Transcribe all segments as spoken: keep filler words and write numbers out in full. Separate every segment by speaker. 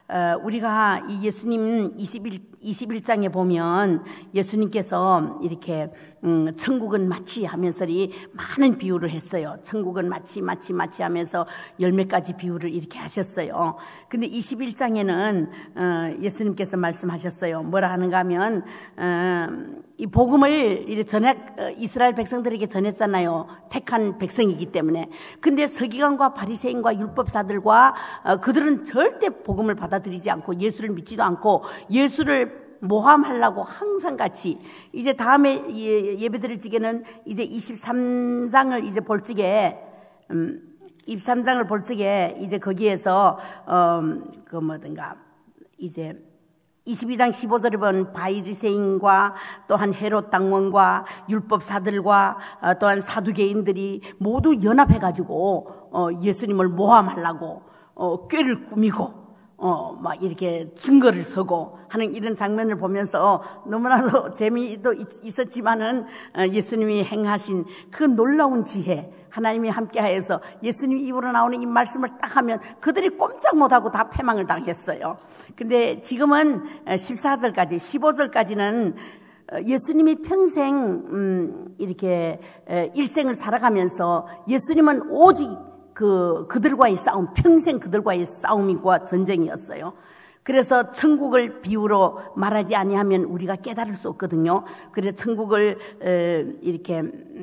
Speaker 1: 어, 우리가 이 예수님 이십일, 이십일 장에 보면 예수님께서 이렇게 음, 천국은 마치 하면서 많은 비유를 했어요. 천국은 마치 마치 마치 하면서 열 몇 가지 비유를 이렇게 하셨어요. 근데 이십일 장에는 어, 예수님께서 말씀하셨어요. 뭐라 하는가 하면 어, 이 복음을 이렇게 전해 어, 이스라엘 백성들에게 전했잖아요. 택한 백성이기 때문에. 근데 서기관과 바리새인과 율법사들과 어, 그들은 절대 복음을 받아들이지 않고 예수를 믿지도 않고 예수를 모함하려고 항상 같이 이제 다음에 예, 예배 드릴 적에는 이제 이십삼 장을 이제 볼 적에 음, 이십삼 장을 볼 적에 이제 거기에서 음, 그 뭐든가 이제 이십이 장 십오 절에 보면 바리새인과 또한 헤롯 당원과 율법사들과 어, 또한 사두개인들이 모두 연합해가지고 어, 예수님을 모함하려고 어, 꾀를 꾸미고 어, 막 이렇게 증거를 서고 하는 이런 장면을 보면서 너무나도 재미도 있었지만은 예수님이 행하신 그 놀라운 지혜, 하나님이 함께하여서 예수님 입으로 나오는 이 말씀을 딱 하면 그들이 꼼짝 못하고 다 패망을 당했어요. 근데 지금은 십사 절까지, 십오 절까지는 예수님이 평생 음, 이렇게 일생을 살아가면서 예수님은 오직 그, 그들과의 싸움, 평생 그들과의 싸움과 전쟁이었어요. 그래서 천국을 비유로 말하지 아니하면 우리가 깨달을 수 없거든요. 그래서 천국을, 에, 이렇게,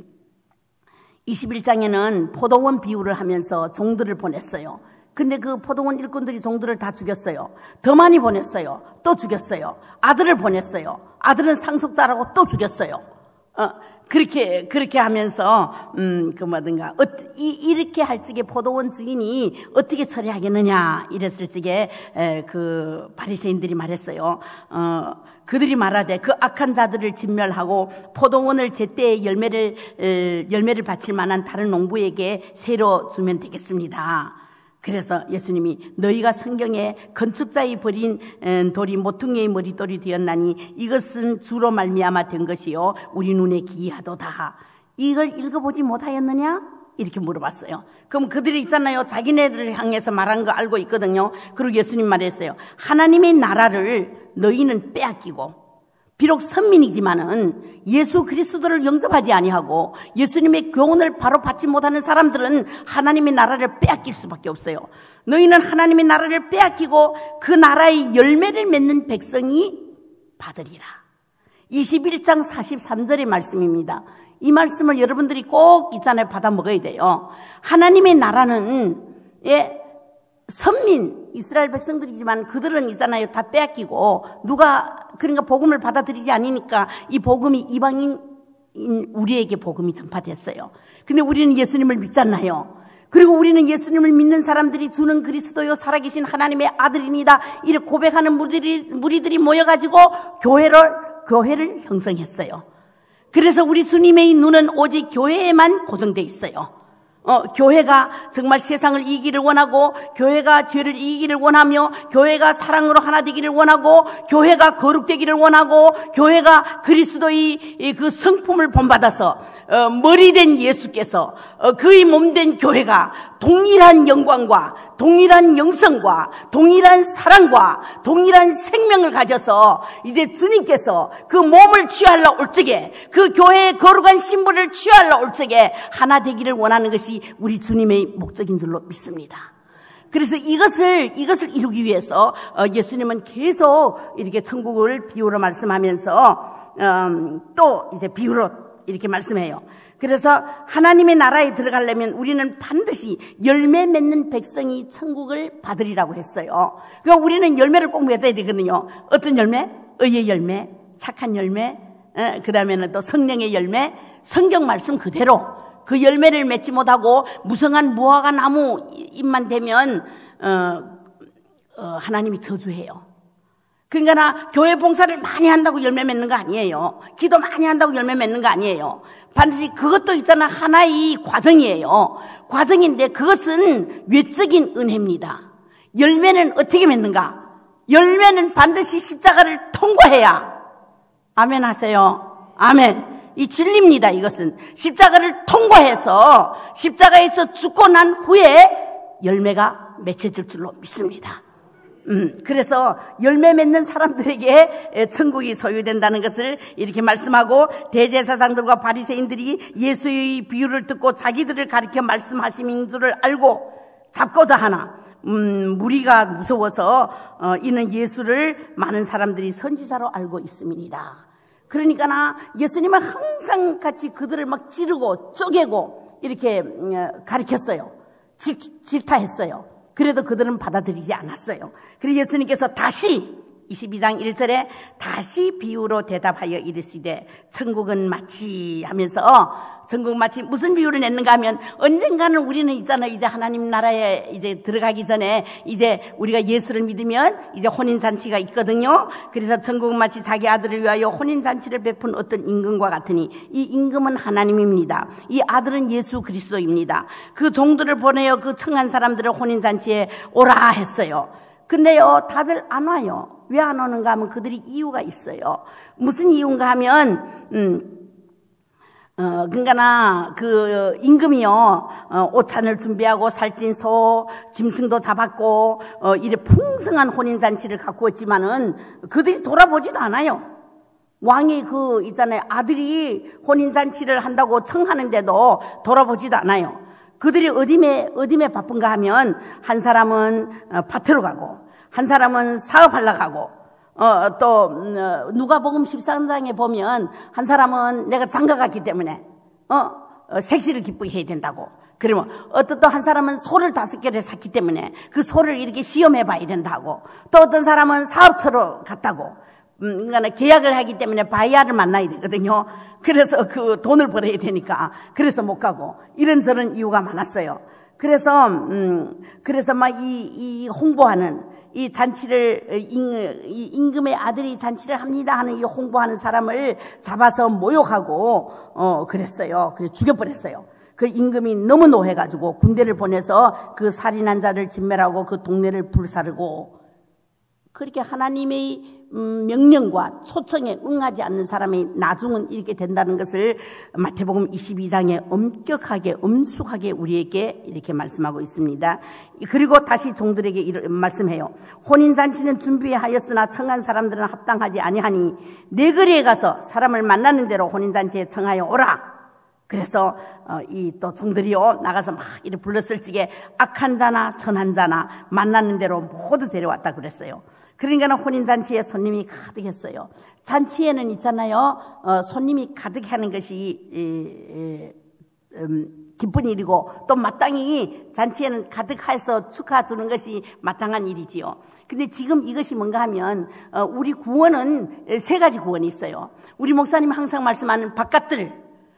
Speaker 1: 이십일 장에는 포도원 비유를 하면서 종들을 보냈어요. 근데 그 포도원 일꾼들이 종들을 다 죽였어요. 더 많이 보냈어요. 또 죽였어요. 아들을 보냈어요. 아들은 상속자라고 또 죽였어요. 어. 그렇게, 그렇게 하면서, 음, 그 뭐든가, 어, 이, 이렇게 할 적에 포도원 주인이 어떻게 처리하겠느냐, 이랬을 적에, 에, 그, 바리새인들이 말했어요. 어, 그들이 말하되 그 악한 자들을 진멸하고 포도원을 제때에 열매를, 에, 열매를 바칠 만한 다른 농부에게 새로 주면 되겠습니다. 그래서 예수님이 너희가 성경에 건축자의 버린 돌이 모퉁이의 머릿돌이 되었나니 이것은 주로 말미암아 된 것이요 우리 눈에 기이하도다. 이걸 읽어보지 못하였느냐? 이렇게 물어봤어요. 그럼 그들이 있잖아요. 자기네를 향해서 말한 거 알고 있거든요. 그리고 예수님 말했어요. 하나님의 나라를 너희는 빼앗기고 비록 선민이지만은 예수 그리스도를 영접하지 아니하고 예수님의 교훈을 바로 받지 못하는 사람들은 하나님의 나라를 빼앗길 수밖에 없어요. 너희는 하나님의 나라를 빼앗기고 그 나라의 열매를 맺는 백성이 받으리라. 이십일 장 사십삼 절의 말씀입니다. 이 말씀을 여러분들이 꼭 있잖아요. 받아 먹어야 돼요. 하나님의 나라는 예, 선민 이스라엘 백성들이지만 그들은 있잖아요. 다 빼앗기고 누가 그러니까 복음을 받아들이지 않으니까 이 복음이 이방인 우리에게 복음이 전파됐어요. 근데 우리는 예수님을 믿잖아요. 그리고 우리는 예수님을 믿는 사람들이 주는 그리스도요 살아계신 하나님의 아들입니다. 이렇게 고백하는 무리들이, 무리들이 모여가지고 교회를 교회를 형성했어요. 그래서 우리 주님의 눈은 오직 교회에만 고정돼 있어요. 어, 교회가 정말 세상을 이기기를 원하고 교회가 죄를 이기기를 원하며 교회가 사랑으로 하나 되기를 원하고 교회가 거룩되기를 원하고 교회가 그리스도의 그 성품을 본받아서 어, 머리 된 예수께서 어, 그의 몸 된 교회가 동일한 영광과 동일한 영성과 동일한 사랑과 동일한 생명을 가져서 이제 주님께서 그 몸을 취하러 올 적에 그 교회의 거룩한 신분을 취하러 올 적에 하나 되기를 원하는 것이 우리 주님의 목적인 줄로 믿습니다. 그래서 이것을 이것을 이루기 위해서 예수님은 계속 이렇게 천국을 비유로 말씀하면서 음, 또 이제 비유로 이렇게 말씀해요. 그래서 하나님의 나라에 들어가려면 우리는 반드시 열매 맺는 백성이 천국을 받으리라고 했어요. 그러니까 우리는 열매를 꼭 맺어야 되거든요. 어떤 열매? 의의 열매, 착한 열매, 그 다음에는 또 성령의 열매, 성경 말씀 그대로 그 열매를 맺지 못하고 무성한 무화과 나무 잎만 되면 어, 어, 하나님이 저주해요. 그러니까 나 교회 봉사를 많이 한다고 열매 맺는 거 아니에요. 기도 많이 한다고 열매 맺는 거 아니에요. 반드시 그것도 있잖아 하나의 과정이에요. 과정인데 그것은 외적인 은혜입니다. 열매는 어떻게 맺는가? 열매는 반드시 십자가를 통과해야. 아멘 하세요. 아멘. 이 진리입니다. 이것은 십자가를 통과해서 십자가에서 죽고 난 후에 열매가 맺혀질 줄로 믿습니다. 음, 그래서 열매 맺는 사람들에게 천국이 소유된다는 것을 이렇게 말씀하고, 대제사장들과 바리새인들이 예수의 비유를 듣고 자기들을 가리켜 말씀하심인 줄을 알고 잡고자 하나 음, 무리가 무서워서 어, 이는 예수를 많은 사람들이 선지자로 알고 있음이니라. 그러니까 나 예수님은 항상 같이 그들을 막 찌르고 쪼개고 이렇게 가르쳤어요. 질, 질타했어요. 그래도 그들은 받아들이지 않았어요. 그래서 예수님께서 다시 이십이 장 일 절에 다시 비유로 대답하여 이르시되 천국은 마치 하면서, 천국 마치 무슨 비유를 냈는가 하면, 언젠가는 우리는 있잖아요, 이제 하나님 나라에 이제 들어가기 전에 이제 우리가 예수를 믿으면 이제 혼인잔치가 있거든요. 그래서 천국 마치 자기 아들을 위하여 혼인잔치를 베푼 어떤 임금과 같으니, 이 임금은 하나님입니다. 이 아들은 예수 그리스도입니다. 그 종들을 보내어 그 청한 사람들을 혼인잔치에 오라 했어요. 근데요, 다들 안 와요. 왜 안 오는가 하면 그들이 이유가 있어요. 무슨 이유인가 하면, 음, 어, 그러니까 그 임금이요, 어, 오찬을 준비하고 살찐 소, 짐승도 잡았고, 어, 이래 풍성한 혼인잔치를 갖고 있지만은 그들이 돌아보지도 않아요. 왕이 그 있잖아요, 아들이 혼인잔치를 한다고 청하는데도 돌아보지도 않아요. 그들이 어디에 어디에 바쁜가 하면, 한 사람은 밭으로 가고, 한 사람은 사업하려고 하고, 어, 또, 어, 누가복음 십삼 장에 보면, 한 사람은 내가 장가 갔기 때문에, 어, 어 색시를 기쁘게 해야 된다고. 그러면, 어떤 또 한 사람은 소를 다섯 개를 샀기 때문에, 그 소를 이렇게 시험해 봐야 된다고. 또 어떤 사람은 사업처로 갔다고. 음, 그러니까 계약을 하기 때문에 바이아를 만나야 되거든요. 그래서 그 돈을 벌어야 되니까. 그래서 못 가고. 이런저런 이유가 많았어요. 그래서, 음, 그래서 막 이, 이 홍보하는, 이 잔치를, 이 임금의 아들이 잔치를 합니다 하는 이 홍보하는 사람을 잡아서 모욕하고, 어, 그랬어요. 그래서 죽여버렸어요. 그 임금이 너무 노해가지고 군대를 보내서 그 살인한 자를 진멸하고 그 동네를 불사르고, 그렇게 하나님의 명령과 초청에 응하지 않는 사람이 나중은 이렇게 된다는 것을 마태복음 이십이 장에 엄격하게 엄숙하게 우리에게 이렇게 말씀하고 있습니다. 그리고 다시 종들에게 이렇게 말씀해요. 혼인잔치는 준비하였으나 청한 사람들은 합당하지 아니하니 내 거리에 가서 사람을 만나는 대로 혼인잔치에 청하여 오라. 그래서 어, 이 또 종들이요 나가서 막 이렇게 불렀을 적에 악한 자나 선한 자나 만나는 대로 모두 데려왔다 그랬어요. 그러니까 혼인잔치에 손님이 가득했어요. 잔치에는 있잖아요, 어, 손님이 가득하는 것이 에, 에, 음, 기쁜 일이고, 또 마땅히 잔치에는 가득해서 축하 주는 것이 마땅한 일이지요. 근데 지금 이것이 뭔가 하면, 어, 우리 구원은 세 가지 구원이 있어요. 우리 목사님 항상 말씀하는 바깥들,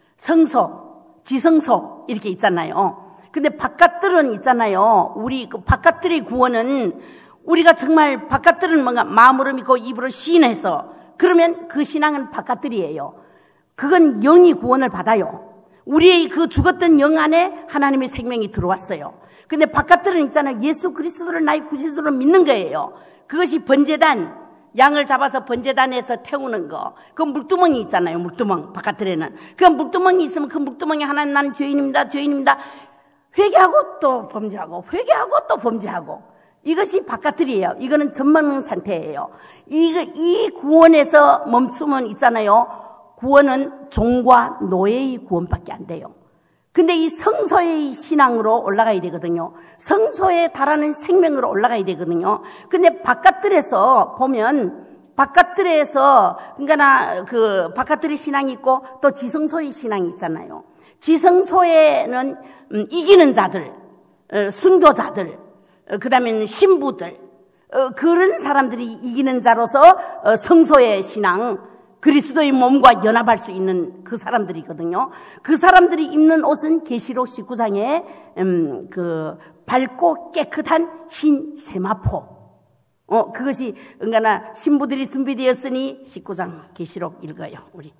Speaker 1: 성소, 지성소 이렇게 있잖아요. 근데 바깥들은 있잖아요, 우리 그 바깥들의 구원은 우리가 정말 바깥들은 뭔가 마음으로 믿고 입으로 시인해서 그러면 그 신앙은 바깥들이에요. 그건 영이 구원을 받아요. 우리의 그 죽었던 영 안에 하나님의 생명이 들어왔어요. 근데 바깥들은 있잖아요, 예수 그리스도를 나의 구주로 믿는 거예요. 그것이 번제단, 양을 잡아서 번제단에서 태우는 거. 그 물두멍이 있잖아요, 물두멍 바깥들에는. 그 물두멍이 있으면 그 물두멍에 하나님 나는 죄인입니다, 죄인입니다. 회개하고 또 범죄하고 회개하고 또 범죄하고. 이것이 바깥들이에요. 이거는 전망 상태예요. 이, 이 구원에서 멈추면 있잖아요, 구원은 종과 노예의 구원밖에 안 돼요. 근데 이 성소의 신앙으로 올라가야 되거든요. 성소에 달하는 생명으로 올라가야 되거든요. 근데 바깥들에서 보면, 바깥들에서, 그러니까 나, 그, 바깥들의 신앙이 있고, 또 지성소의 신앙이 있잖아요. 지성소에는, 음, 이기는 자들, 어, 순교자들, 그 다음에 신부들, 어, 그런 사람들이 이기는 자로서 어, 성소의 신앙, 그리스도의 몸과 연합할 수 있는 그 사람들이거든요. 그 사람들이 입는 옷은 계시록 십구 장에 음, 그 밝고 깨끗한 흰 세마포. 어, 그것이 그러니까 신부들이 준비되었으니 십구 장 계시록 읽어요. 우리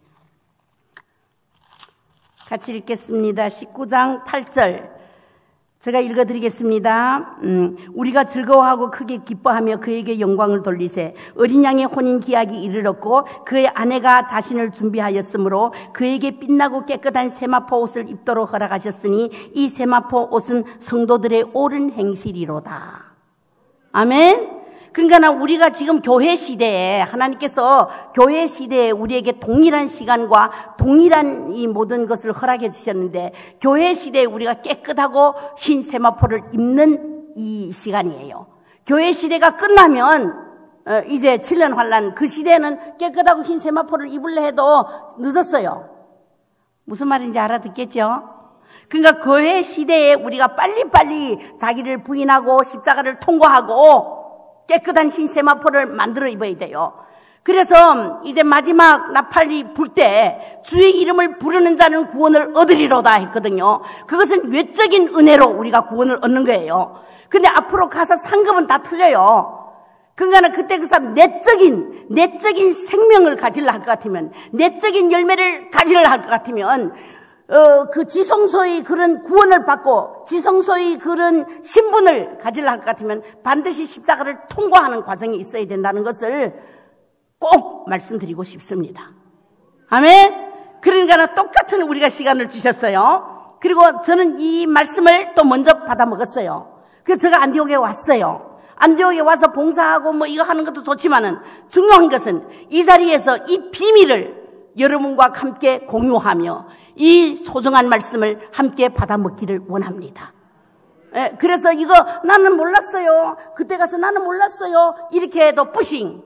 Speaker 1: 같이 읽겠습니다. 십구 장 팔 절. 제가 읽어드리겠습니다. 음, 우리가 즐거워하고 크게 기뻐하며 그에게 영광을 돌리세. 어린 양의 혼인 기약이 이르렀고 그의 아내가 자신을 준비하였으므로 그에게 빛나고 깨끗한 세마포 옷을 입도록 허락하셨으니 이 세마포 옷은 성도들의 옳은 행실이로다. 아멘. 그러니까 우리가 지금 교회 시대에 하나님께서 교회 시대에 우리에게 동일한 시간과 동일한 이 모든 것을 허락해 주셨는데 교회 시대에 우리가 깨끗하고 흰 세마포를 입는 이 시간이에요. 교회 시대가 끝나면 어, 이제 칠 년 환란 그 시대에는 깨끗하고 흰 세마포를 입을래 해도 늦었어요. 무슨 말인지 알아듣겠죠? 그러니까 교회 시대에 우리가 빨리빨리 자기를 부인하고 십자가를 통과하고 깨끗한 흰 세마포를 만들어 입어야 돼요. 그래서 이제 마지막 나팔이 불 때 주의 이름을 부르는 자는 구원을 얻으리로다 했거든요. 그것은 외적인 은혜로 우리가 구원을 얻는 거예요. 근데 앞으로 가서 상급은 다 틀려요. 그러니까 그때 그 사람 내적인 내적인 생명을 가지려 할 것 같으면, 내적인 열매를 가지려 할 것 같으면 어, 그 지성소의 그런 구원을 받고 지성소의 그런 신분을 가지려 할 것 같으면 반드시 십자가를 통과하는 과정이 있어야 된다는 것을 꼭 말씀드리고 싶습니다. 아멘. 그러니까 똑같은 우리가 시간을 주셨어요. 그리고 저는 이 말씀을 또 먼저 받아 먹었어요. 그래서 제가 안디옥에 왔어요. 안디옥에 와서 봉사하고 뭐 이거 하는 것도 좋지만은 중요한 것은 이 자리에서 이 비밀을 여러분과 함께 공유하며 이 소중한 말씀을 함께 받아 먹기를 원합니다. 예, 그래서 이거 나는 몰랐어요. 그때 가서 나는 몰랐어요. 이렇게 해도 뿌싱.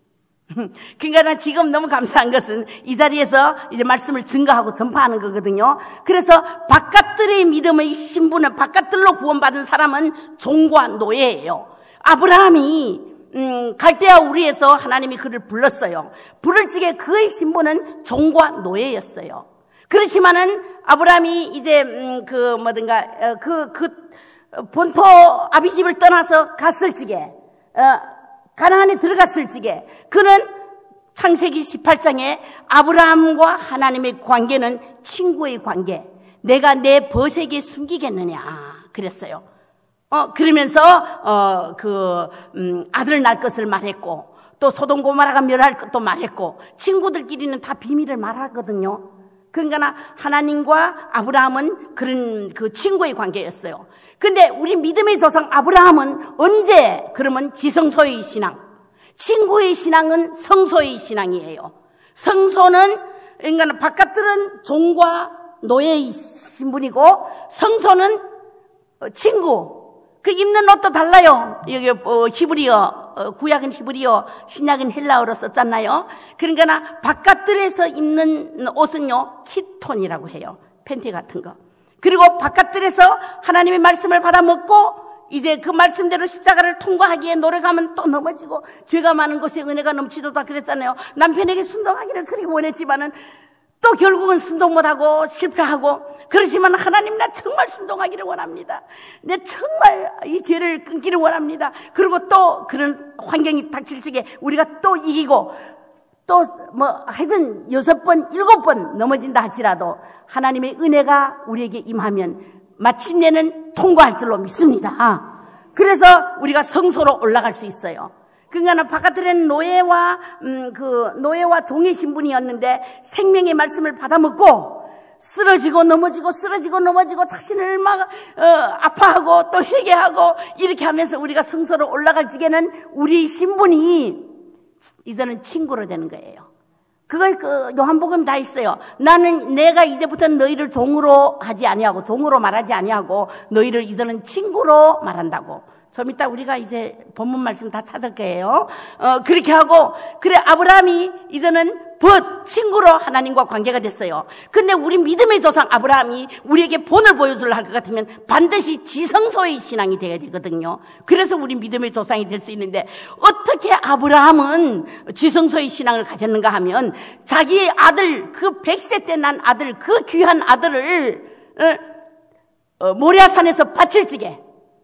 Speaker 1: 그러니까 난 지금 너무 감사한 것은 이 자리에서 이제 말씀을 증거하고 전파하는 거거든요. 그래서 바깥들의 믿음의 신분은, 바깥들로 구원받은 사람은 종과 노예예요. 아브라함이 음, 갈대아 우리에서 하나님이 그를 불렀어요. 부를 적에 그의 신분은 종과 노예였어요. 그렇지만은 아브라함이 이제 음, 그 뭐든가 어, 그, 그 본토 아비집을 떠나서 갔을 적에 어, 가나안에 들어갔을 적에 그는 창세기 십팔 장에 아브라함과 하나님의 관계는 친구의 관계, 내가 내 벗에게 숨기겠느냐 그랬어요. 어, 그러면서, 어, 그, 음, 아들 낳을 것을 말했고, 또 소돔 고모라가 멸할 것도 말했고, 친구들끼리는 다 비밀을 말하거든요. 그러니까 하나님과 아브라함은 그런 그 친구의 관계였어요. 근데 우리 믿음의 조상 아브라함은 언제, 그러면 지성소의 신앙, 친구의 신앙은 성소의 신앙이에요. 성소는, 그러니까 바깥들은 종과 노예의 신분이고, 성소는 친구, 그 입는 옷도 달라요. 여기 어, 히브리어, 어, 구약은 히브리어, 신약은 헬라어로 썼잖아요. 그러니까 바깥들에서 입는 옷은요 키톤이라고 해요. 팬티 같은 거. 그리고 바깥들에서 하나님의 말씀을 받아 먹고 이제 그 말씀대로 십자가를 통과하기에 노력하면 또 넘어지고, 죄가 많은 곳에 은혜가 넘치도다 그랬잖아요. 남편에게 순종하기를 그렇게 원했지만은 또 결국은 순종 못하고 실패하고, 그렇지만 하나님 나 정말 순종하기를 원합니다. 내 정말 이 죄를 끊기를 원합니다. 그리고 또 그런 환경이 닥칠 적에 우리가 또 이기고 또 뭐 하여튼 여섯 번 일곱 번 넘어진다 할지라도 하나님의 은혜가 우리에게 임하면 마침내는 통과할 줄로 믿습니다. 그래서 우리가 성소로 올라갈 수 있어요. 그러니까 바깥들은 노예와 음, 그 노예와 종의 신분이었는데 생명의 말씀을 받아 먹고 쓰러지고 넘어지고 쓰러지고 넘어지고 자신을 막 어, 아파하고 또 회개하고 이렇게 하면서 우리가 성소로 올라갈 적에는 우리 신분이 이제는 친구로 되는 거예요. 그거 그 요한복음 다 있어요. 나는 내가 이제부터 너희를 종으로 하지 아니하고 종으로 말하지 아니하고 너희를 이제는 친구로 말한다고. 좀 이따 우리가 이제 본문 말씀 다 찾을 거예요. 어, 그렇게 하고, 그래, 아브라함이 이제는 벗, 친구로 하나님과 관계가 됐어요. 근데 우리 믿음의 조상 아브라함이 우리에게 본을 보여주려 할 것 같으면 반드시 지성소의 신앙이 되어야 되거든요. 그래서 우리 믿음의 조상이 될 수 있는데, 어떻게 아브라함은 지성소의 신앙을 가졌는가 하면, 자기의 아들, 그 백 세 때 난 아들, 그 귀한 아들을, 어, 어, 모리아산에서 바칠 적에,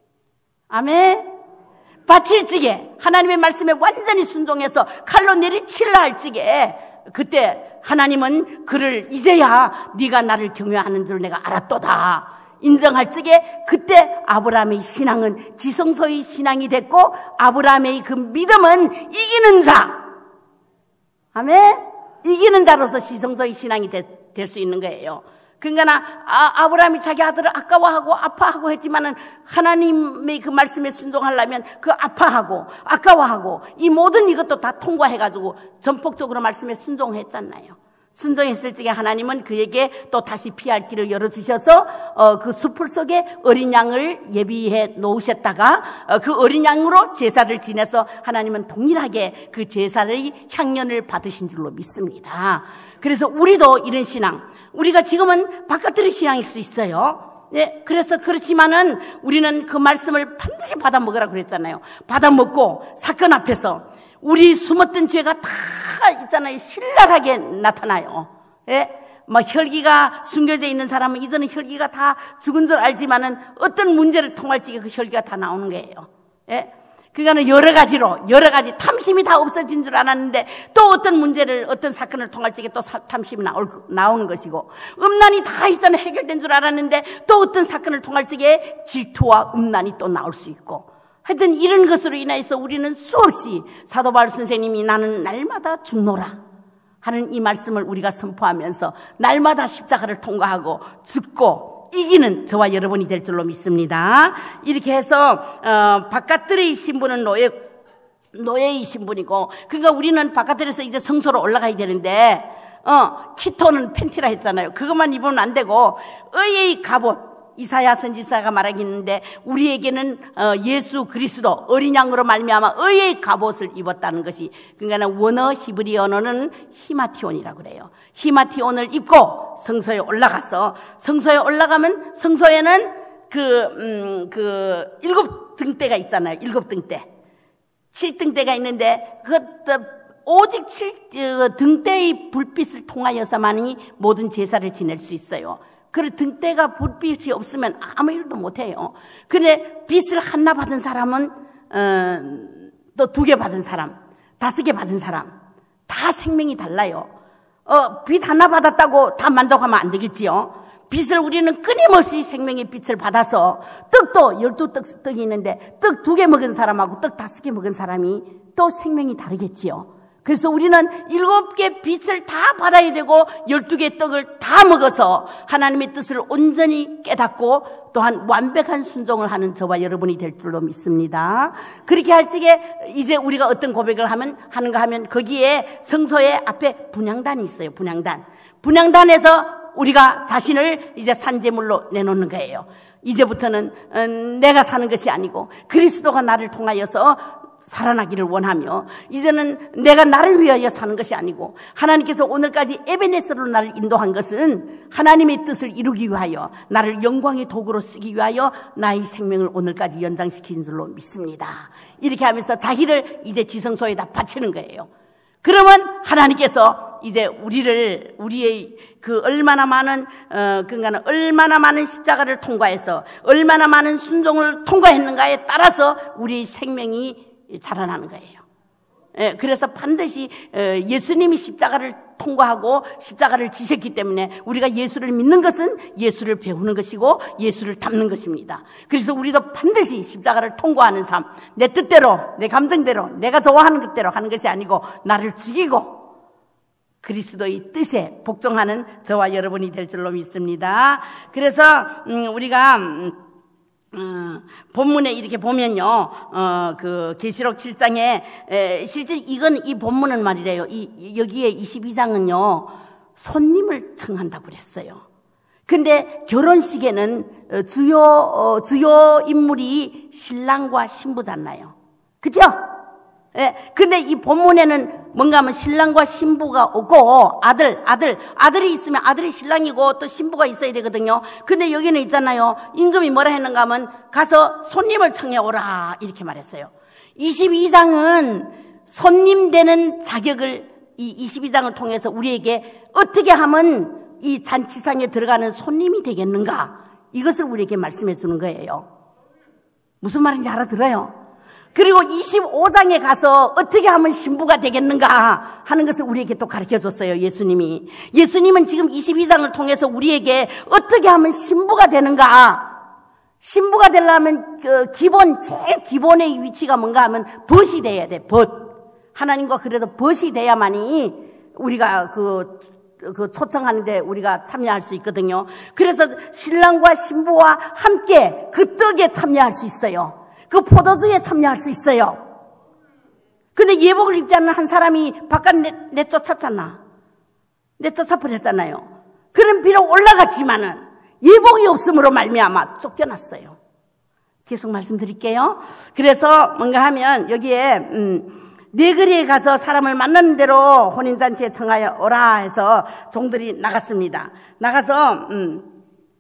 Speaker 1: 아멘. 바칠 적에 하나님의 말씀에 완전히 순종해서 칼로 내리칠라 할 적에 그때 하나님은 그를 이제야 네가 나를 경외하는 줄 내가 알았도다 인정할 적에 그때 아브라함의 신앙은 지성소의 신앙이 됐고 아브라함의 그 믿음은 이기는 자, 아멘. 이기는 자로서 지성소의 신앙이 될 수 있는 거예요. 그러니까 아, 아브라함이 자기 아들을 아까워하고 아파하고 했지만은 하나님의 그 말씀에 순종하려면 그 아파하고 아까워하고 이 모든 이것도 다 통과해가지고 전폭적으로 말씀에 순종했잖아요. 순종했을 적에 하나님은 그에게 또 다시 피할 길을 열어주셔서 어, 그 숲풀 속에 어린 양을 예비해 놓으셨다가 어, 그 어린 양으로 제사를 지내서 하나님은 동일하게 그 제사의 향연을 받으신 줄로 믿습니다. 그래서 우리도 이런 신앙, 우리가 지금은 바깥들의 신앙일 수 있어요. 네, 그래서 그렇지만은 우리는 그 말씀을 반드시 받아 먹으라고 그랬잖아요. 받아 먹고 사건 앞에서 우리 숨었던 죄가 다 있잖아요. 신랄하게 나타나요. 예? 뭐 혈기가 숨겨져 있는 사람은 이제는 혈기가 다 죽은 줄 알지만은 어떤 문제를 통할 적에 그 혈기가 다 나오는 거예요. 예? 그러니까 여러 가지로 여러 가지 탐심이 다 없어진 줄 알았는데 또 어떤 문제를 어떤 사건을 통할 적에 또 탐심이 나올, 나오는 것이고 음란이 다 있잖아요. 해결된 줄 알았는데 또 어떤 사건을 통할 적에 질투와 음란이 또 나올 수 있고 하여튼 이런 것으로 인해서 우리는 수없이 사도 바울 선생님이 나는 날마다 죽노라 하는 이 말씀을 우리가 선포하면서 날마다 십자가를 통과하고 죽고 이기는 저와 여러분이 될 줄로 믿습니다. 이렇게 해서 어, 바깥들의 신분은 노예, 노예의 신분이고 그러니까 우리는 바깥들에서 이제 성소로 올라가야 되는데 어, 키토는 팬티라 했잖아요. 그것만 입으면 안 되고 의의 갑옷 이사야 선지자가 말하기는데 우리에게는 예수 그리스도 어린 양으로 말미암아 의의 갑옷을 입었다는 것이 그러니까 원어 히브리 언어는 히마티온이라고 그래요. 히마티온을 입고 성소에 올라가서 성소에 올라가면 성소에는 그, 음, 그 일곱 등대가 있잖아요. 일곱 등대. 칠 등대가 있는데 그 오직 칠 등대의 불빛을 통하여서만이 모든 제사를 지낼 수 있어요. 그 등대가 불빛이 없으면 아무 일도 못해요. 근데 빛을 하나 받은 사람은 어, 또 두 개 받은 사람, 다섯 개 받은 사람 다 생명이 달라요. 어, 빛 하나 받았다고 다 만족하면 안 되겠지요. 빛을 우리는 끊임없이 생명의 빛을 받아서 떡도 열두 떡, 떡이 있는데 떡 두 개 먹은 사람하고 떡 다섯 개 먹은 사람이 또 생명이 다르겠지요. 그래서 우리는 일곱 개 빛을 다 받아야 되고 열두 개 떡을 다 먹어서 하나님의 뜻을 온전히 깨닫고 또한 완벽한 순종을 하는 저와 여러분이 될 줄로 믿습니다. 그렇게 할 적에 이제 우리가 어떤 고백을 하면 하는가 하면 거기에 성소의 앞에 분향단이 있어요. 분향단. 분향단에서 우리가 자신을 이제 산제물로 내놓는 거예요. 이제부터는 내가 사는 것이 아니고 그리스도가 나를 통하여서 살아나기를 원하며 이제는 내가 나를 위하여 사는 것이 아니고 하나님께서 오늘까지 에베네스로 나를 인도한 것은 하나님의 뜻을 이루기 위하여 나를 영광의 도구로 쓰기 위하여 나의 생명을 오늘까지 연장시킨 줄로 믿습니다. 이렇게 하면서 자기를 이제 지성소에다 바치는 거예요. 그러면 하나님께서 이제 우리를 우리의 그 얼마나 많은 어 그러니까 얼마나 많은 십자가를 통과해서 얼마나 많은 순종을 통과했는가에 따라서 우리의 생명이 자라나는 거예요. 예, 그래서 반드시 예수님이 십자가를 통과하고 십자가를 지셨기 때문에 우리가 예수를 믿는 것은 예수를 배우는 것이고 예수를 닮는 것입니다. 그래서 우리도 반드시 십자가를 통과하는 삶, 내 뜻대로 내 감정대로 내가 좋아하는 것대로 하는 것이 아니고 나를 죽이고 그리스도의 뜻에 복종하는 저와 여러분이 될 줄로 믿습니다. 그래서 음, 우리가 음, 음, 본문에 이렇게 보면요, 어, 그, 계시록 칠 장에, 에, 실제 이건, 이 본문은 말이래요. 이, 여기에 이십이 장은요, 손님을 청한다고 그랬어요. 근데 결혼식에는 주요, 어, 주요 인물이 신랑과 신부잖아요. 그죠? 예, 근데 이 본문에는 뭔가 하면 신랑과 신부가 없고 아들, 아들, 아들이 있으면 아들이 신랑이고 또 신부가 있어야 되거든요. 근데 여기는 있잖아요. 임금이 뭐라 했는가 하면 가서 손님을 청해 오라 이렇게 말했어요. 이십이 장은 손님 되는 자격을 이 이십이 장을 통해서 우리에게 어떻게 하면 이 잔치상에 들어가는 손님이 되겠는가 이것을 우리에게 말씀해 주는 거예요. 무슨 말인지 알아들어요? 그리고 이십오 장에 가서 어떻게 하면 신부가 되겠는가 하는 것을 우리에게 또 가르쳐 줬어요. 예수님이. 예수님은 지금 이십이 장을 통해서 우리에게 어떻게 하면 신부가 되는가. 신부가 되려면 그 기본 제일 기본의 위치가 뭔가 하면 벗이 돼야 돼. 벗. 하나님과 그래도 벗이 돼야만이 우리가 그 그 초청하는데 우리가 참여할 수 있거든요. 그래서 신랑과 신부와 함께 그 떡에 참여할 수 있어요. 그 포도주에 참여할 수 있어요. 근데 예복을 입지 않는 한 사람이 바깥 내, 내쫓았잖아. 내쫓아 버렸잖아요. 그럼 비록 올라갔지만은 예복이 없음으로 말미암아 쫓겨났어요. 계속 말씀드릴게요. 그래서 뭔가 하면 여기에 음, 네 거리에 가서 사람을 만나는 대로 혼인잔치에 청하여 오라 해서 종들이 나갔습니다. 나가서 음,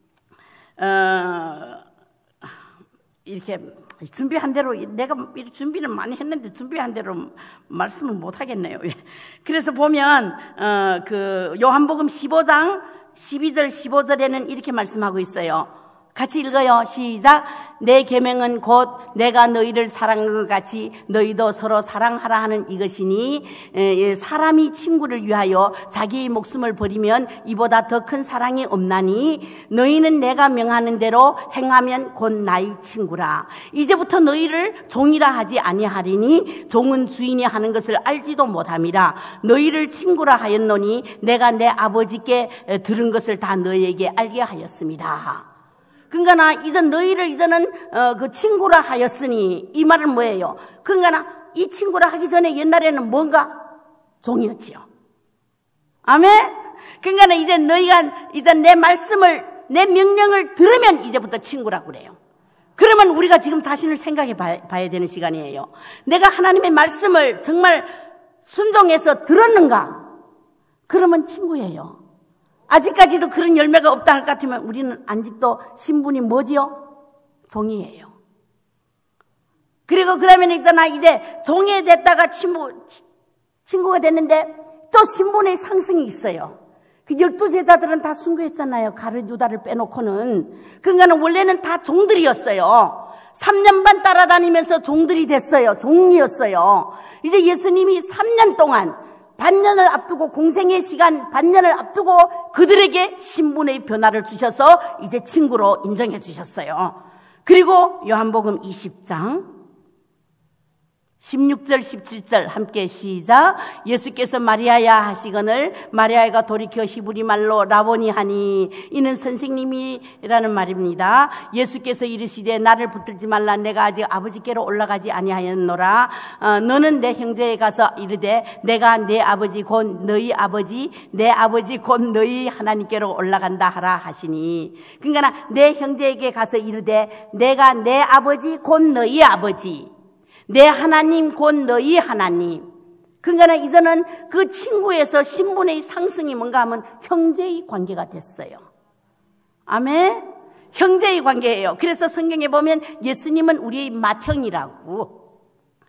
Speaker 1: 어, 이렇게 준비한 대로, 내가 준비는 많이 했는데 준비한 대로 말씀을 못 하겠네요. 그래서 보면 어, 그 요한복음 십오 장 십이 절 십오 절에는 이렇게 말씀하고 있어요. 같이 읽어요. 시작. 내 계명은 곧 내가 너희를 사랑한 것 같이 너희도 서로 사랑하라 하는 이것이니, 사람이 친구를 위하여 자기의 목숨을 버리면 이보다 더 큰 사랑이 없나니 너희는 내가 명하는 대로 행하면 곧 나의 친구라. 이제부터 너희를 종이라 하지 아니하리니 종은 주인이 하는 것을 알지도 못함이라. 너희를 친구라 하였노니 내가 내 아버지께 들은 것을 다 너희에게 알게 하였습니다. 그러니까 나 이전 너희를 이제는 어, 그 친구라 하였으니, 이 말은 뭐예요? 그러니까 나 이 친구라 하기 전에 옛날에는 뭔가 종이었지요. 아멘. 그러니까 이제 너희가 이제 내 말씀을, 내 명령을 들으면 이제부터 친구라고 그래요. 그러면 우리가 지금 자신을 생각해 봐야, 봐야 되는 시간이에요. 내가 하나님의 말씀을 정말 순종해서 들었는가? 그러면 친구예요. 아직까지도 그런 열매가 없다 할 것 같으면 우리는 아직도 신분이 뭐지요? 종이에요. 그리고 그러면 있잖아, 이제 종이 됐다가 친구, 친구가 됐는데 또 신분의 상승이 있어요. 그 열두 제자들은 다 순교했잖아요. 가룟 유다를 빼놓고는. 그러니까 원래는 다 종들이었어요. 삼 년 반 따라다니면서 종들이 됐어요. 종이었어요. 이제 예수님이 삼 년 동안 반년을 앞두고, 공생의 시간 반년을 앞두고 그들에게 신분의 변화를 주셔서 이제 친구로 인정해 주셨어요. 그리고 요한복음 이십 장 십육 절 십칠 절 함께 시작. 예수께서 마리아야 하시거늘 마리아가 돌이켜 히브리 말로 라보니 하니 이는 선생님이라는 말입니다. 예수께서 이르시되 나를 붙들지 말라. 내가 아직 아버지께로 올라가지 아니하였노라. 어, 너는 내 형제에 가서 이르되 내가 내 아버지 곧 너희 아버지, 내 아버지 곧 너희 하나님께로 올라간다 하라 하시니. 그러니까 내 형제에게 가서 이르되 내가 내 아버지 곧 너희 아버지, 내 하나님 곧 너희 하나님. 그러니까 이제는 그 친구에서 신분의 상승이 뭔가 하면 형제의 관계가 됐어요. 아멘. 형제의 관계예요. 그래서 성경에 보면 예수님은 우리의 맏형이라고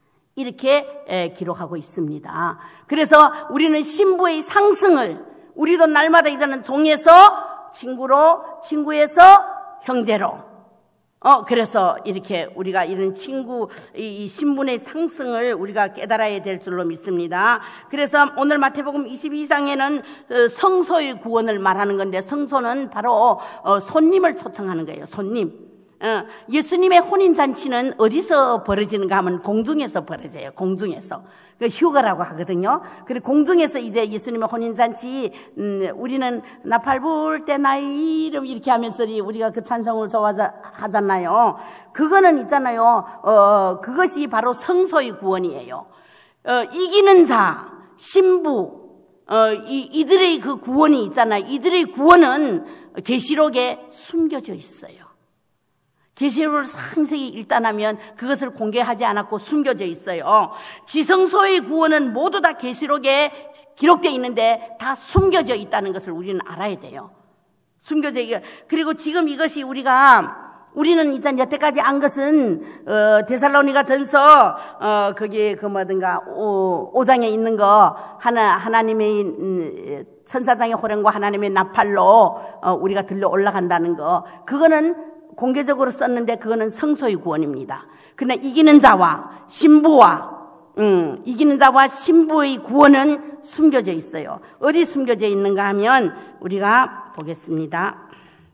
Speaker 1: 이렇게 기록하고 있습니다. 그래서 우리는 신부의 상승을, 우리도 날마다 이제는 종에서 친구로, 친구에서 형제로, 어, 그래서 이렇게 우리가 이런 친구, 이 신분의 상승을 우리가 깨달아야 될 줄로 믿습니다. 그래서 오늘 마태복음 이십이 장에는 성소의 구원을 말하는 건데, 성소는 바로 손님을 초청하는 거예요. 손님. 예수님의 혼인잔치는 어디서 벌어지는가 하면 공중에서 벌어져요. 공중에서. 그 휴가라고 하거든요. 그리고 공중에서 이제 예수님의 혼인잔치, 음, 우리는 나팔 불 때 나의 이름 이렇게 하면서 우리가 그 찬송을 좋아하잖아요. 그거는 있잖아요. 어, 그것이 바로 성소의 구원이에요. 어, 이기는 자, 신부, 어, 이, 이들의 그 구원이 있잖아요. 이들의 구원은 계시록에 숨겨져 있어요. 계시록을 상세히 읽다나면 그것을 공개하지 않았고 숨겨져 있어요. 지성소의 구원은 모두 다 계시록에 기록되어 있는데 다 숨겨져 있다는 것을 우리는 알아야 돼요. 숨겨져 있어요. 그리고 지금 이것이 우리가, 우리는 일단 여태까지 안 것은 어, 데살로니가 전서 어, 거기 그 뭐든가 오 장에 있는 거 하나 하나님의 음, 천사장의 호령과 하나님의 나팔로 어, 우리가 들려 올라간다는 거, 그거는 공개적으로 썼는데 그거는 성소의 구원입니다. 그러나 이기는 자와 신부와 음, 이기는 자와 신부의 구원은 숨겨져 있어요. 어디 숨겨져 있는가 하면 우리가 보겠습니다.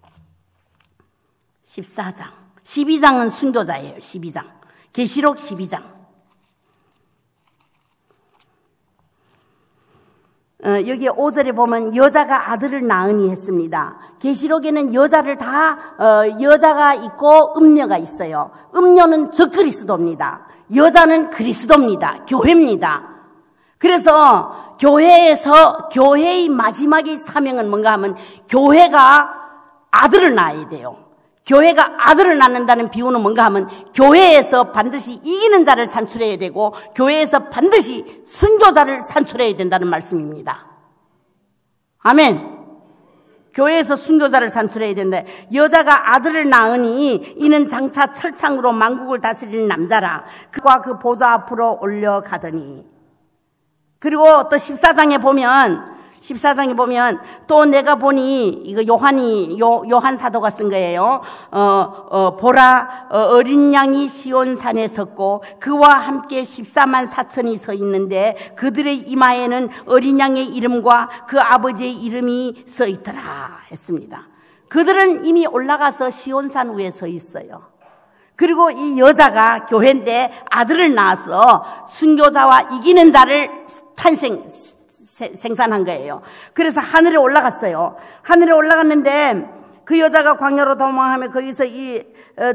Speaker 1: 십사 장. 십이 장은 순교자예요. 십이 장. 계시록 십이 장. 어, 여기 오 절에 보면 여자가 아들을 낳으니 했습니다. 계시록에는 여자를 다 어, 여자가 있고 음녀가 있어요. 음녀는 적그리스도입니다. 여자는 그리스도입니다. 교회입니다. 그래서 교회에서 교회의 마지막의 사명은 뭔가 하면 교회가 아들을 낳아야 돼요. 교회가 아들을 낳는다는 비유는 뭔가 하면 교회에서 반드시 이기는 자를 산출해야 되고 교회에서 반드시 순교자를 산출해야 된다는 말씀입니다. 아멘. 교회에서 순교자를 산출해야 된다. 여자가 아들을 낳으니 이는 장차 철창으로 만국을 다스리는 남자라. 그와 그 보좌 앞으로 올려가더니. 그리고 또 십사 장에 보면 십사 장에 보면 또 내가 보니 이거 요한이 요, 요한 사도가 쓴 거예요. 어, 어, 보라 어, 어린 양이 시온산에 섰고 그와 함께 십사만 사천이 서 있는데 그들의 이마에는 어린 양의 이름과 그 아버지의 이름이 써 있더라 했습니다. 그들은 이미 올라가서 시온산 위에 서 있어요. 그리고 이 여자가 교회인데 아들을 낳아서 순교자와 이기는 자를 탄생 생산한 거예요. 그래서 하늘에 올라갔어요. 하늘에 올라갔는데 그 여자가 광야로 도망하며 거기서 이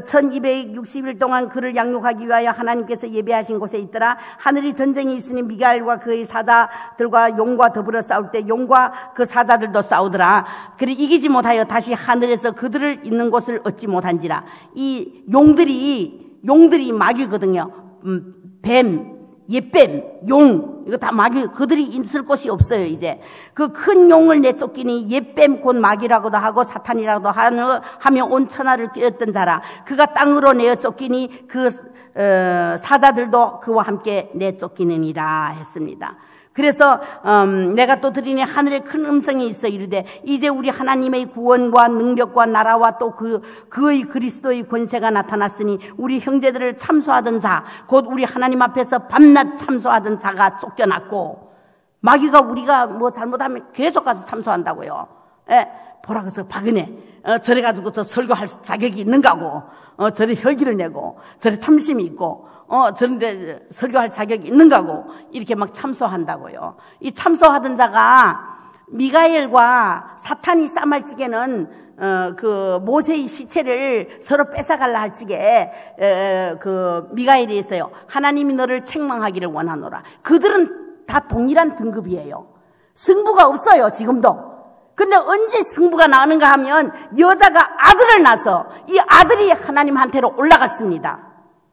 Speaker 1: 천이백육십 일 동안 그를 양육하기 위하여 하나님께서 예배하신 곳에 있더라. 하늘이 전쟁이 있으니 미가엘과 그의 사자들과 용과 더불어 싸울 때 용과 그 사자들도 싸우더라. 그리 이기지 못하여 다시 하늘에서 그들을 있는 곳을 얻지 못한지라. 이 용들이 용들이 마귀거든요. 음, 뱀, 옛뱀, 용, 이거 다 마귀, 그들이 있을 곳이 없어요, 이제. 그 큰 용을 내쫓기니 옛뱀 곧 마귀라고도 하고 사탄이라고도 하며 온 천하를 뛰었던 자라. 그가 땅으로 내어 쫓기니 그, 어, 사자들도 그와 함께 내쫓기느니라 했습니다. 그래서 음, 내가 또 들으니 하늘에 큰 음성이 있어 이르되 이제 우리 하나님의 구원과 능력과 나라와 또 그, 그의 그리스도의 권세가 나타났으니 우리 형제들을 참소하던 자 곧 우리 하나님 앞에서 밤낮 참소하던 자가 쫓겨났고 마귀가 우리가 뭐 잘못하면 계속 가서 참소한다고요. 예, 보라 그래서 박은혜 어, 저래 가지고 저 설교할 자격이 있는가고 어, 저래 혈기를 내고 저래 탐심이 있고 어, 저런데 설교할 자격이 있는가고 이렇게 막 참소한다고요. 이 참소하던 자가 미가엘과 사탄이 싸움할 적에는 어, 그 모세의 시체를 서로 뺏어갈라 할 적에 에, 그 미가엘이 있어요. 하나님이 너를 책망하기를 원하노라. 그들은 다 동일한 등급이에요. 승부가 없어요, 지금도. 근데 언제 승부가 나는가 하면 여자가 아들을 낳아서 이 아들이 하나님한테로 올라갔습니다.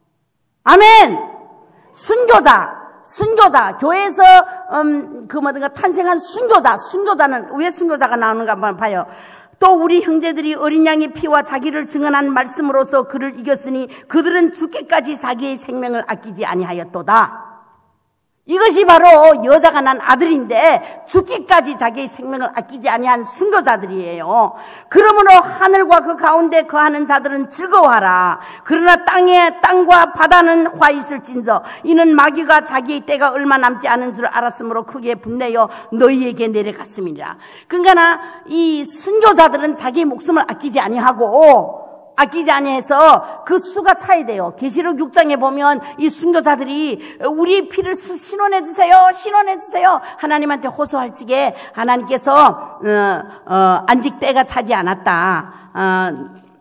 Speaker 1: 아멘. 순교자, 순교자, 교회에서 음, 그 뭐든가 탄생한 순교자, 순교자는 왜 순교자가 나오는가 한번 봐요. 또 우리 형제들이 어린 양의 피와 자기를 증언한 말씀으로서 그를 이겼으니 그들은 죽기까지 자기의 생명을 아끼지 아니하였도다. 이것이 바로 여자가 난 아들인데 죽기까지 자기의 생명을 아끼지 아니한 순교자들이에요. 그러므로 하늘과 그 가운데 거하는 자들은 즐거워하라. 그러나 땅에 땅과 바다는 화 있을진저 이는 마귀가 자기의 때가 얼마 남지 않은 줄 알았으므로 크게 분내어 너희에게 내려갔음이라. 그러니까 이 순교자들은 자기의 목숨을 아끼지 아니하고 아끼지 아니해서 그 수가 차야 돼요. 계시록 육 장에 보면 이 순교자들이 우리 피를 신원해 주세요, 신원해 주세요. 하나님한테 호소할 적에 하나님께서 어, 어, 아직 때가 차지 않았다. 어,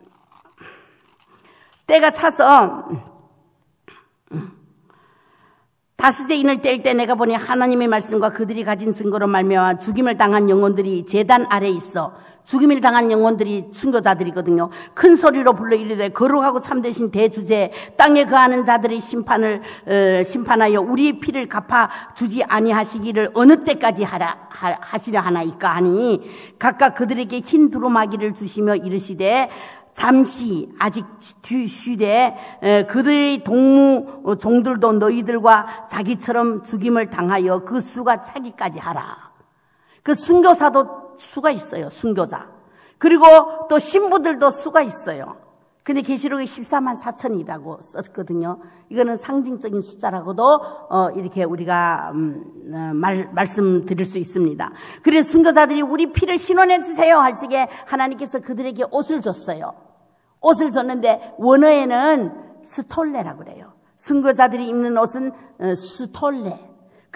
Speaker 1: 때가 차서 다스제인을 뗄 때 내가 보니 하나님의 말씀과 그들이 가진 증거로 말미암아 죽임을 당한 영혼들이 제단 아래 있어. 죽임을 당한 영혼들이 순교자들이거든요. 큰 소리로 불러 이르되 거룩하고 참되신 대주제 땅에 거하는 자들의 심판을 어, 심판하여 우리의 피를 갚아 주지 아니하시기를 어느 때까지 하라, 하, 하시려 하나이까 하니 각각 그들에게 흰 두루마기를 주시며 이르시되 잠시 아직 쉬되 그들의 동무 종들도 너희들과 자기처럼 죽임을 당하여 그 수가 차기까지 하라. 그 순교사도 수가 있어요. 순교자. 그리고 또 신부들도 수가 있어요. 근데 계시록에 십사만 사천이라고 썼거든요. 이거는 상징적인 숫자라고도 어, 이렇게 우리가 음, 어, 말, 말씀드릴 수 있습니다. 그래서 순교자들이 우리 피를 신원해 주세요 할 적에 하나님께서 그들에게 옷을 줬어요. 옷을 줬는데 원어에는 스톨레라고 그래요. 순교자들이 입는 옷은 어, 스톨레.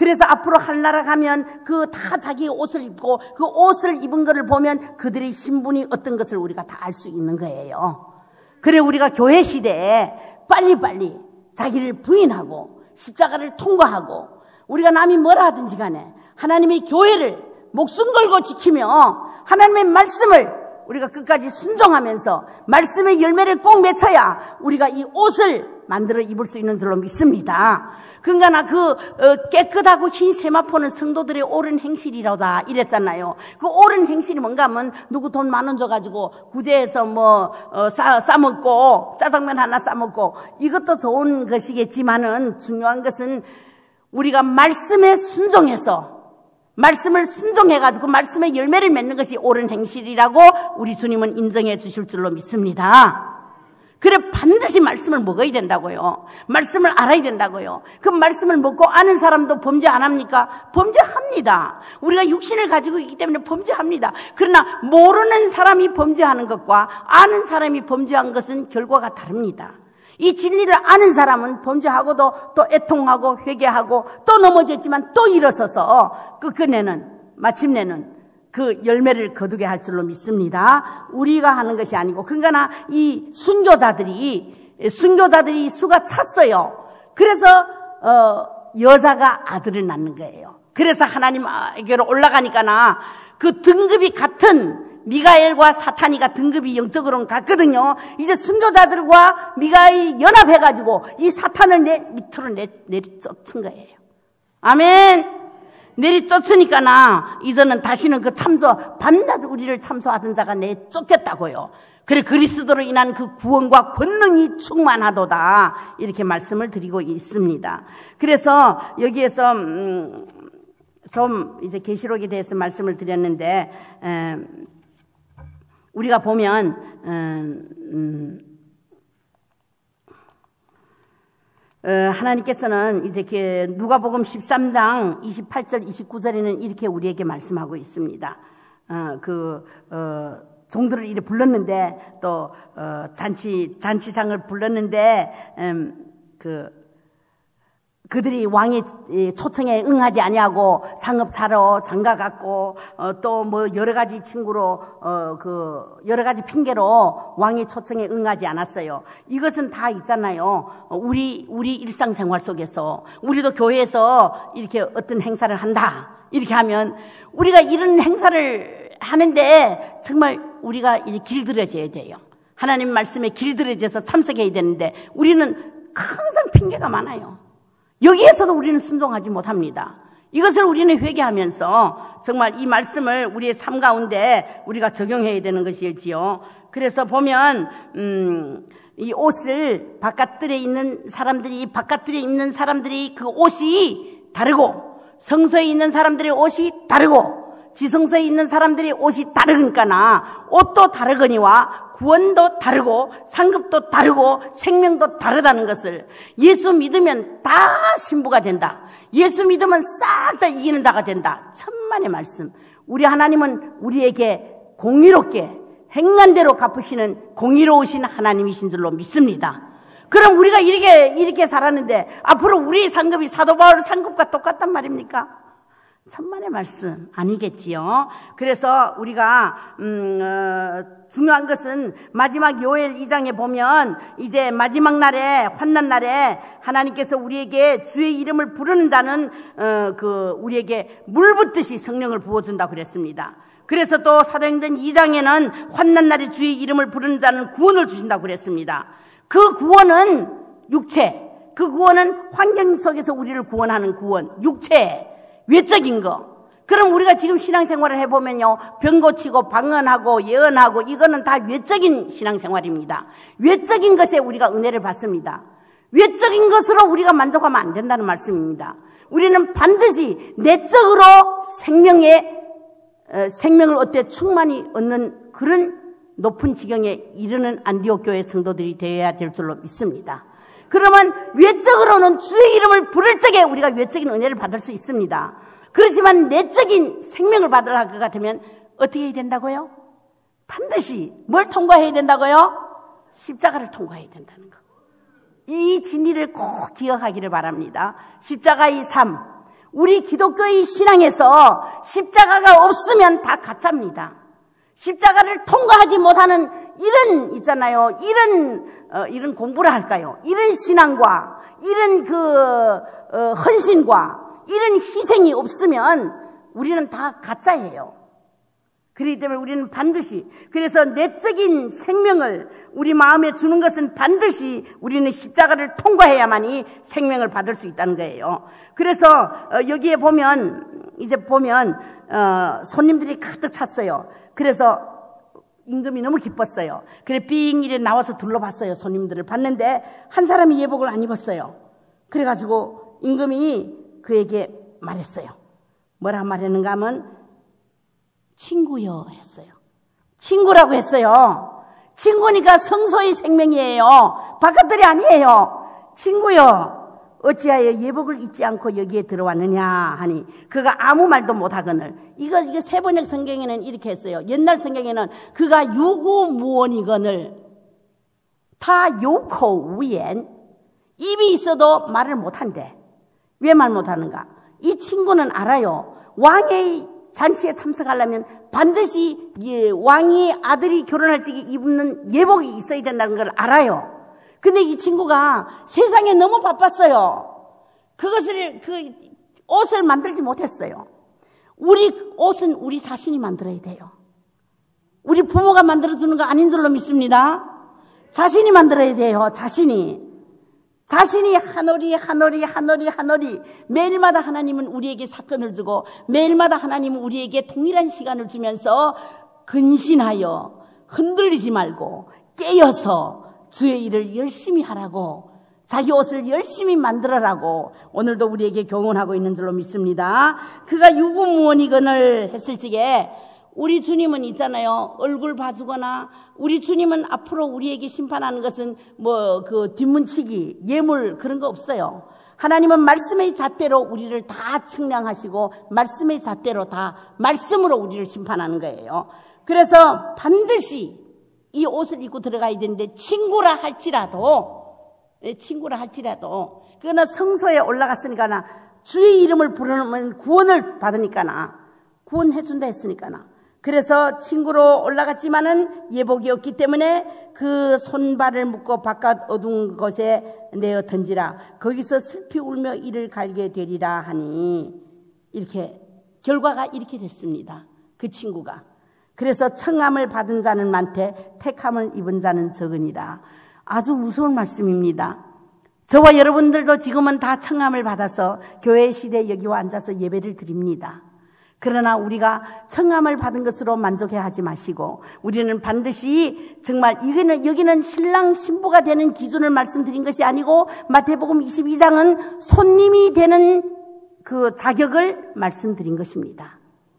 Speaker 1: 그래서 앞으로 할나라 가면 그 다 자기 옷을 입고 그 옷을 입은 것을 보면 그들의 신분이 어떤 것을 우리가 다 알 수 있는 거예요. 그래 우리가 교회 시대에 빨리빨리 자기를 부인하고 십자가를 통과하고 우리가 남이 뭐라 하든지 간에 하나님의 교회를 목숨 걸고 지키며 하나님의 말씀을 우리가 끝까지 순종하면서 말씀의 열매를 꼭 맺어야 우리가 이 옷을 만들어 입을 수 있는 줄로 믿습니다. 그러니까 그 깨끗하고 흰 세마포는 성도들의 옳은 행실이라다 이랬잖아요. 그 옳은 행실이 뭔가 하면 누구 돈 만 원 줘가지고 구제해서 뭐 싸, 싸먹고 짜장면 하나 싸먹고 이것도 좋은 것이겠지만은 중요한 것은 우리가 말씀에 순종해서 말씀을 순종해가지고 말씀의 열매를 맺는 것이 옳은 행실이라고 우리 주님은 인정해 주실 줄로 믿습니다. 그래 반드시 말씀을 먹어야 된다고요. 말씀을 알아야 된다고요. 그 말씀을 먹고 아는 사람도 범죄 안 합니까? 범죄합니다. 우리가 육신을 가지고 있기 때문에 범죄합니다. 그러나 모르는 사람이 범죄하는 것과 아는 사람이 범죄한 것은 결과가 다릅니다. 이 진리를 아는 사람은 범죄하고도 또 애통하고 회개하고 또 넘어졌지만 또 일어서서 끝내는 마침내는 그 열매를 거두게 할 줄로 믿습니다. 우리가 하는 것이 아니고 그러니까 이 순교자들이 순교자들이 수가 찼어요. 그래서 어, 여자가 아들을 낳는 거예요. 그래서 하나님에게로 올라가니까 그 등급이 같은 미가엘과 사탄이가 등급이 영적으로는 같거든요. 이제 순교자들과 미가엘이 연합해가지고 이 사탄을 내 밑으로 내, 내리쫓은 거예요. 아멘. 내리쫓으니까 나 이제는 다시는 그 참소 밤낮 우리를 참소하던 자가 내쫓겠다고요. 그래 그리스도로 인한 그 구원과 권능이 충만하도다 이렇게 말씀을 드리고 있습니다. 그래서 여기에서 음, 좀 이제 계시록에 대해서 말씀을 드렸는데 에, 우리가 보면 음, 음, 어, 하나님께서는 이제 그 누가복음 십삼 장 이십팔 절 이십구 절에는 이렇게 우리에게 말씀하고 있습니다. 어, 그 어, 종들을 이렇게 불렀는데 또 어, 잔치 잔치상을 불렀는데 음, 그 그들이 왕의 초청에 응하지 아니하고 상업차로 장가 갔고 어, 또 뭐 여러 가지 친구로 어, 그 여러 가지 핑계로 왕의 초청에 응하지 않았어요. 이것은 다 있잖아요. 우리 우리 일상생활 속에서 우리도 교회에서 이렇게 어떤 행사를 한다 이렇게 하면 우리가 이런 행사를 하는데 정말 우리가 이제 길들여져야 돼요. 하나님 말씀에 길들여져서 참석해야 되는데 우리는 항상 핑계가 많아요. 여기에서도 우리는 순종하지 못합니다. 이것을 우리는 회개하면서 정말 이 말씀을 우리의 삶 가운데 우리가 적용해야 되는 것이지요. 그래서 보면 음, 이 옷을 바깥들에 있는 사람들이 바깥들에 입는 사람들이 그 옷이 다르고 성소에 있는 사람들의 옷이 다르고 지성소에 있는 사람들의 옷이 다르니까나 옷도 다르거니와 구원도 다르고 상급도 다르고 생명도 다르다는 것을 예수 믿으면 다 신부가 된다. 예수 믿으면 싹 다 이기는 자가 된다. 천만의 말씀. 우리 하나님은 우리에게 공의롭게 행한 대로 갚으시는 공의로우신 하나님이신 줄로 믿습니다. 그럼 우리가 이렇게 이렇게 살았는데 앞으로 우리의 상급이 사도 바울 상급과 똑같단 말입니까? 천만의 말씀 아니겠지요. 그래서 우리가 음, 어, 중요한 것은 마지막 요엘 이 장에 보면 이제 마지막 날에 환난 날에 하나님께서 우리에게 주의 이름을 부르는 자는 어, 그 우리에게 물 붓듯이 성령을 부어준다고 그랬습니다. 그래서 또 사도행전 이 장에는 환난 날에 주의 이름을 부르는 자는 구원을 주신다고 그랬습니다. 그 구원은 육체, 그 구원은 환경 속에서 우리를 구원하는 구원, 육체 외적인 거. 그럼 우리가 지금 신앙생활을 해보면요, 병 고치고 방언하고 예언하고 이거는 다 외적인 신앙생활입니다. 외적인 것에 우리가 은혜를 받습니다. 외적인 것으로 우리가 만족하면 안 된다는 말씀입니다. 우리는 반드시 내적으로 생명의 어, 생명을 어때 충만히 얻는 그런 높은 지경에 이르는 안디옥 교회 성도들이 되어야 될 줄로 믿습니다. 그러면 외적으로는 주의 이름을 부를 적에 우리가 외적인 은혜를 받을 수 있습니다. 그렇지만 내적인 생명을 받을 것 같으면 어떻게 해야 된다고요? 반드시 뭘 통과해야 된다고요? 십자가를 통과해야 된다는 거. 이 진리를 꼭 기억하기를 바랍니다. 십자가의 삶. 우리 기독교의 신앙에서 십자가가 없으면 다 가짜입니다. 십자가를 통과하지 못하는 이런 있잖아요. 이런 어, 이런 공부를 할까요? 이런 신앙과 이런 그 어, 헌신과 이런 희생이 없으면 우리는 다 가짜예요. 그렇기 때문에 우리는 반드시, 그래서 내적인 생명을 우리 마음에 주는 것은 반드시 우리는 십자가를 통과해야만이 생명을 받을 수 있다는 거예요. 그래서 여기에 보면 이제 보면 어, 손님들이 가득 찼어요. 그래서 임금이 너무 기뻤어요. 그래 빙 이래 나와서 둘러봤어요. 손님들을 봤는데 한 사람이 예복을 안 입었어요. 그래가지고 임금이 그에게 말했어요. 뭐라 말했는가 하면 친구여 했어요. 친구라고 했어요. 친구니까 성소의 생명이에요. 바깥들이 아니에요. 친구여 어찌하여 예복을 잊지 않고 여기에 들어왔느냐 하니 그가 아무 말도 못하거늘. 이거 이거 세번역 성경에는 이렇게 했어요. 옛날 성경에는 그가 유구무원이거늘 다 요코 위엔 입이 있어도 말을 못한대. 왜 말 못하는가? 이 친구는 알아요. 왕의 잔치에 참석하려면 반드시 예, 왕의 아들이 결혼할 적에 입는 예복이 있어야 된다는 걸 알아요. 근데 이 친구가 세상에 너무 바빴어요. 그것을 그 옷을 만들지 못했어요. 우리 옷은 우리 자신이 만들어야 돼요. 우리 부모가 만들어주는 거 아닌 줄로 믿습니다. 자신이 만들어야 돼요. 자신이. 자신이 한 올이 한 올이 한 올이 한 올이 매일마다 하나님은 우리에게 사건을 주고 매일마다 하나님은 우리에게 동일한 시간을 주면서 근신하여 흔들리지 말고 깨어서 주의 일을 열심히 하라고 자기 옷을 열심히 만들어라고 오늘도 우리에게 교훈하고 있는 줄로 믿습니다. 그가 유구무원이거늘 했을 적에 우리 주님은 있잖아요. 얼굴 봐주거나 우리 주님은 앞으로 우리에게 심판하는 것은 뭐 그 뒷문치기, 예물 그런 거 없어요. 하나님은 말씀의 잣대로 우리를 다 측량하시고 말씀의 잣대로 다 말씀으로 우리를 심판하는 거예요. 그래서 반드시 이 옷을 입고 들어가야 되는데 친구라 할지라도 친구라 할지라도 그러나 성소에 올라갔으니까나 주의 이름을 부르면 구원을 받으니까나 구원해 준다 했으니까나 그래서 친구로 올라갔지만은 예복이 없기 때문에 그 손발을 묶고 바깥 어두운 곳에 내어 던지라. 거기서 슬피 울며 이를 갈게 되리라 하니 이렇게 결과가 이렇게 됐습니다. 그 친구가. 그래서 청함을 받은 자는 많되 택함을 입은 자는 적으니라. 아주 무서운 말씀입니다. 저와 여러분들도 지금은 다 청함을 받아서 교회 시대에 여기와 앉아서 예배를 드립니다. 그러나 우리가 청함을 받은 것으로 만족해 하지 마시고 우리는 반드시 정말 여기는, 여기는 신랑 신부가 되는 기준을 말씀드린 것이 아니고 마태복음 이십이 장은 손님이 되는 그 자격을 말씀드린 것입니다.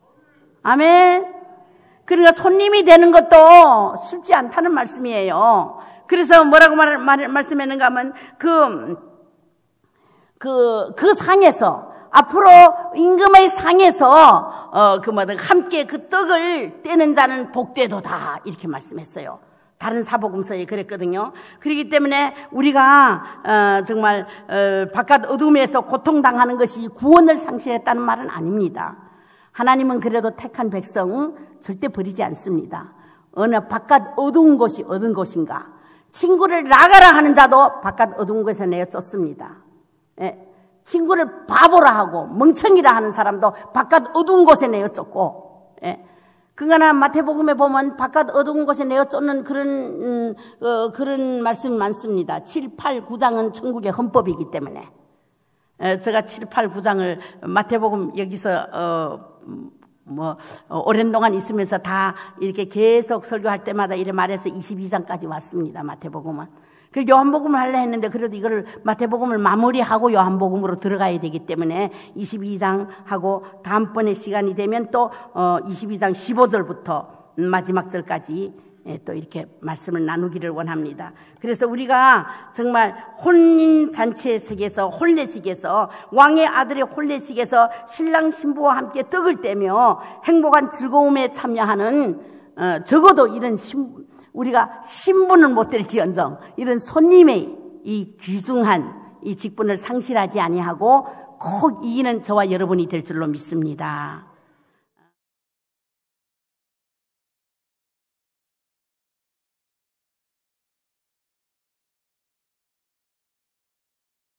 Speaker 1: 아멘. 그러니까 손님이 되는 것도 쉽지 않다는 말씀이에요. 그래서 뭐라고 말, 말, 말씀했는가 하면 그, 그, 그 상에서 앞으로 임금의 상에서 어, 그 뭐든 함께 그 떡을 떼는 자는 복되도다 이렇게 말씀했어요. 다른 사복음서에 그랬거든요. 그렇기 때문에 우리가 어, 정말 어, 바깥 어둠에서 고통당하는 것이 구원을 상실했다는 말은 아닙니다. 하나님은 그래도 택한 백성 절대 버리지 않습니다. 어느 바깥 어두운 곳이 어떤 곳인가. 친구를 나가라 하는 자도 바깥 어두운 곳에 내어 쫓습니다. 예. 친구를 바보라 하고 멍청이라 하는 사람도 바깥 어두운 곳에 내어 쫓고, 예. 그러나 마태복음에 보면 바깥 어두운 곳에 내어 쫓는 그런, 음, 어, 그런 말씀이 많습니다. 칠, 팔, 구 장은 천국의 헌법이기 때문에. 에, 제가 칠, 팔, 구 장을 마태복음 여기서, 어, 뭐, 어, 오랜 동안 있으면서 다 이렇게 계속 설교할 때마다 이래 말해서 이십이 장까지 왔습니다. 마태복음은. 그 요한복음을 하려 했는데 그래도 이걸 마태복음을 마무리하고 요한복음으로 들어가야 되기 때문에 이십이 장 하고 다음번에 시간이 되면 또 어 이십이 장 십오 절부터 마지막 절까지 또 이렇게 말씀을 나누기를 원합니다. 그래서 우리가 정말 혼인잔치식에서 혼례식에서 왕의 아들의 혼례식에서 신랑 신부와 함께 떡을 떼며 행복한 즐거움에 참여하는 어 적어도 이런 신 우리가 신분은 못 될지언정 이런 손님의 이 귀중한 이 직분을 상실하지 아니하고 꼭 이기는 저와 여러분이 될 줄로 믿습니다.